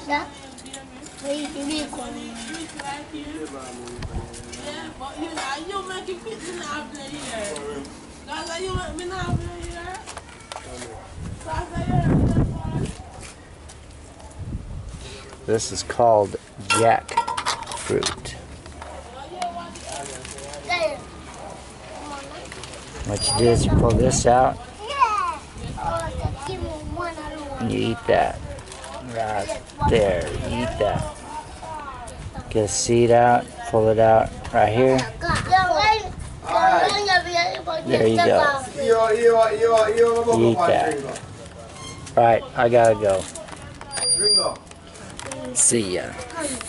Yeah, but you make it fit in our here. That's you make me now here. This is called jackfruit. What you do is you pull this out and you eat that. Right there, you eat that. Get a seed out, pull it out right here. There you go. You eat that. Right, I gotta go. See ya.